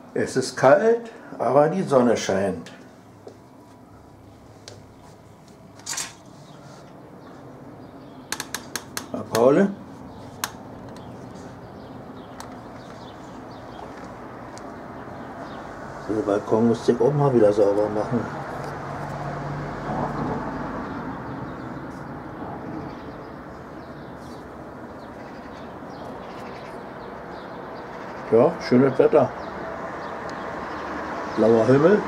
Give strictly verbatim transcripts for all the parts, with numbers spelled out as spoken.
Es ist kalt, aber die Sonne scheint. Na, Paul? Der Balkon musste ich auch mal wieder sauber machen. Ja, schönes Wetter. Blauer Himmel.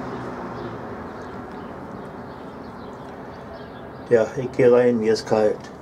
Ja, ich gehe rein, mir ist kalt.